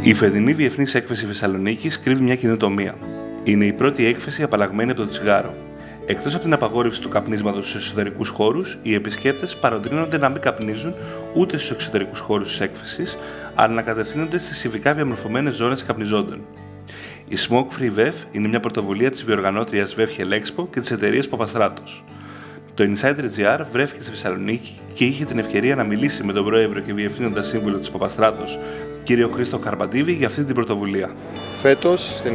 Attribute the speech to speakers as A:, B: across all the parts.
A: Η φετινή Διεθνής Έκθεση Θεσσαλονίκης κρύβει μια καινοτομία. Είναι η πρώτη έκθεση απαλλαγμένη από το τσιγάρο. Εκτός από την απαγόρευση του καπνίσματος στους εσωτερικούς χώρους, οι επισκέπτες παροτρύνονται να μην καπνίζουν ούτε στους εξωτερικούς χώρους της έκθεσης, αλλά να κατευθύνονται στις ειδικά διαμορφωμένες ζώνες καπνιζόντων. Η Smoke Free VEF είναι μια πρωτοβουλία της διοργανώτριας VEF Expo και της εταιρείας Παπαστράτος. Το Insider.gr βρέθηκε στη Θεσσαλονίκη και είχε την ευκαιρία να μιλήσει με τον πρόεδρο και διευθύνοντα σύμβουλο της Παπαστράτος, κύριο Χρήστο Καρπαντίδη, για αυτή την πρωτοβουλία.
B: Φέτος, στην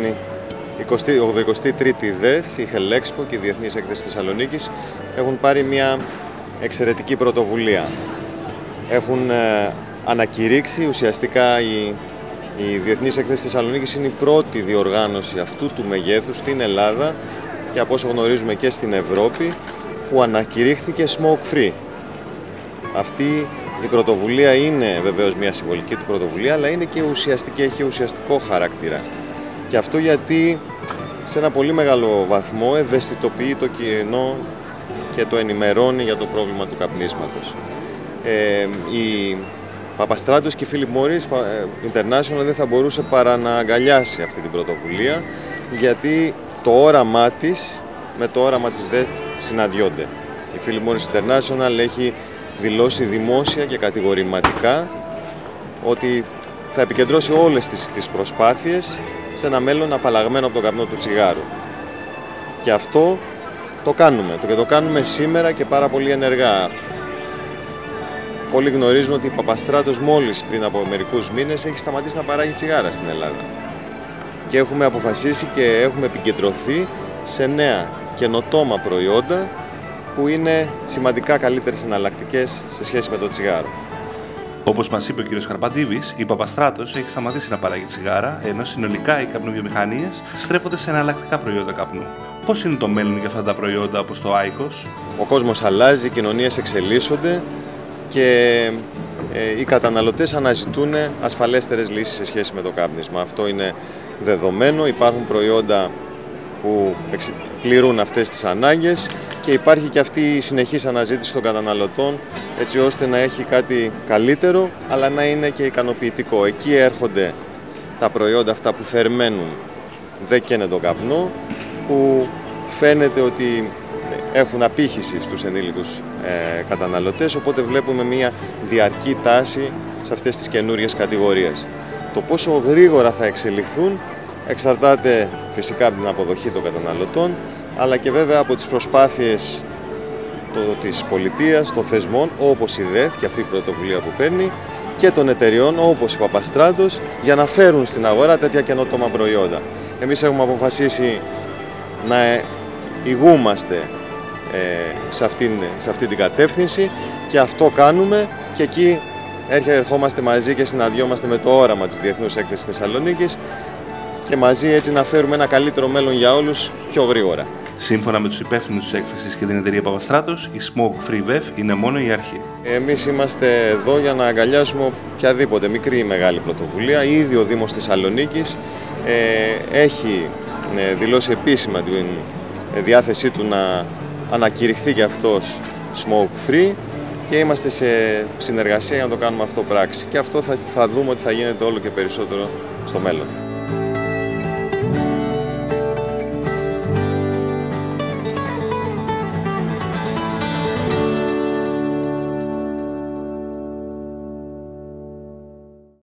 B: 83η ΔΕΘ, η Expo και η Διεθνής Έκθεση Θεσσαλονίκης έχουν πάρει μια εξαιρετική πρωτοβουλία. Έχουν ανακηρύξει ουσιαστικά η Διεθνής Έκθεση Θεσσαλονίκης είναι η πρώτη διοργάνωση αυτού του μεγέθους στην Ελλάδα και από όσο γνωρίζουμε και στην Ευρώπη που ανακηρύχθηκε smoke free. Αυτή η πρωτοβουλία είναι βεβαίως μια συμβολική του πρωτοβουλία, αλλά είναι και ουσιαστική, έχει ουσιαστικό χαρακτήρα. Και αυτό γιατί σε ένα πολύ μεγάλο βαθμό ευαισθητοποιεί το κοινό και το ενημερώνει για το πρόβλημα του καπνίσματος. Η Παπαστράτος και η Philip Morris International δεν θα μπορούσε παρά να αγκαλιάσει αυτή την πρωτοβουλία, γιατί το όραμά της με το όραμα της ΔΕΘ συναντιόνται. Η Philip Morris International έχει δηλώσει δημόσια και κατηγορηματικά ότι θα επικεντρώσει όλες τις προσπάθειες σε ένα μέλλον απαλλαγμένο από τον καπνό του τσιγάρου. Και αυτό το κάνουμε και το κάνουμε σήμερα και πάρα πολύ ενεργά. Όλοι γνωρίζουν ότι η Παπαστράτος μόλις πριν από μερικούς μήνες έχει σταματήσει να παράγει τσιγάρα στην Ελλάδα. Και έχουμε αποφασίσει και έχουμε επικεντρωθεί σε νέα καινοτόμα προϊόντα που είναι σημαντικά καλύτερες εναλλακτικές σε σχέση με το τσιγάρο.
A: Όπως μας είπε ο κ. Καρπαντίδης, η Παπαστράτος έχει σταματήσει να παράγει τσιγάρα, ενώ συνολικά οι καπνοβιομηχανίες στρέφονται σε εναλλακτικά προϊόντα καπνού. Πώς είναι το μέλλον για αυτά τα προϊόντα όπως το IQOS?
B: Ο κόσμος αλλάζει, οι κοινωνίες εξελίσσονται και οι καταναλωτές αναζητούν ασφαλέστερες λύσεις σε σχέση με το κάπνισμα. Αυτό είναι δεδομένο, υπάρχουν προϊόντα που πληρούν αυτές τις ανάγκες και υπάρχει και αυτή η συνεχής αναζήτηση των καταναλωτών έτσι ώστε να έχει κάτι καλύτερο αλλά να είναι και ικανοποιητικό. Εκεί έρχονται τα προϊόντα αυτά που θερμαίνουν, δεν καίνε τον καπνό, που φαίνεται ότι έχουν απήχηση στους ενήλικους καταναλωτές, οπότε βλέπουμε μια διαρκή τάση σε αυτές τις καινούριες κατηγορίες. Το πόσο γρήγορα θα εξελιχθούν εξαρτάται φυσικά από την αποδοχή των καταναλωτών, αλλά και βέβαια από τις προσπάθειες της πολιτείας, των θεσμών όπως η ΔΕΘ και αυτή η πρωτοβουλία που παίρνει και των εταιριών όπως η Παπαστράτος για να φέρουν στην αγορά τέτοια καινοτόμα προϊόντα. Εμείς έχουμε αποφασίσει να ηγούμαστε σε αυτή την κατεύθυνση και αυτό κάνουμε και εκεί ερχόμαστε μαζί και συναντιόμαστε με το όραμα της Διεθνούς Έκθεσης Θεσσαλονίκης και μαζί έτσι να φέρουμε ένα καλύτερο μέλλον για όλους πιο γρήγορα.
A: Σύμφωνα με τους υπεύθυνους της έκθεσης και την εταιρεία Παπαστράτος, η Smoke Free VEF είναι μόνο η αρχή.
B: Εμείς είμαστε εδώ για να αγκαλιάσουμε οποιαδήποτε μικρή ή μεγάλη πρωτοβουλία. Ήδη ο Δήμος Θεσσαλονίκης έχει δηλώσει επίσημα την διάθεσή του να ανακηρυχθεί και αυτός Smoke Free και είμαστε σε συνεργασία για να το κάνουμε αυτό πράξη. Και αυτό θα δούμε ότι θα γίνεται όλο και περισσότερο στο μέλλον.